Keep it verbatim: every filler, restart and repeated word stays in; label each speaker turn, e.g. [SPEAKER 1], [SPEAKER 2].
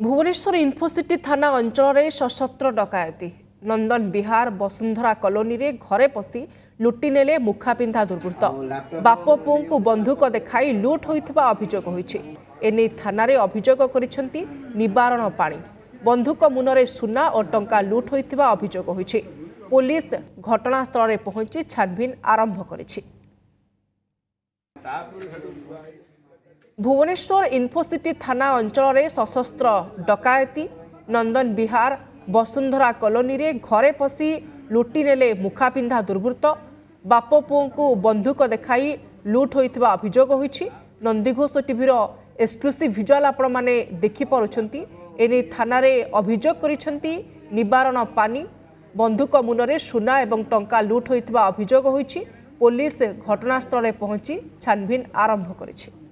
[SPEAKER 1] Bhubaneswar Infocity थाना अंचल सशस्त्र डकायती नंदन विहार वसुंधरा कॉलोनी रे घरे पशि लुटि नेले मुखापिंधा दुर्वृत्त बाप पुओं को बंधुक देखाई लुट होइथिबा अभियोग होइछि। एने थाना रे अभियोग करिसेंती निवारण पाणी बंधुक मुनरे सुना और टंका लुट होइथिबा अभियोग होइछि। पुलिस घटनास्थल रे पहुंची छानबीन आरंभ करिछि। भुवनेश्वर इन्फोसिटी थाना अंचल सशस्त्र डकायती नंदन विहार वसुंधरा कॉलोनी रे घरे पशि लुटि नेले मुखापिंधा दुर्वृत्त बाप पुओं को बंधुक देखाई लुट होइथिबा अभियोग होइछि। नंदीघोष टीवी रो एक्सक्लूसिव विजुअल आपण माने देखि पारुछंती। एने थाना रे अभियोग करिसेंती निवारण पानी बंधुक मुनरे सुना एवं टंका लुट होइथिबा अभियोग होइछि। पुलिस घटनास्थल रे पहुंची छानबीन आरंभ करिछि।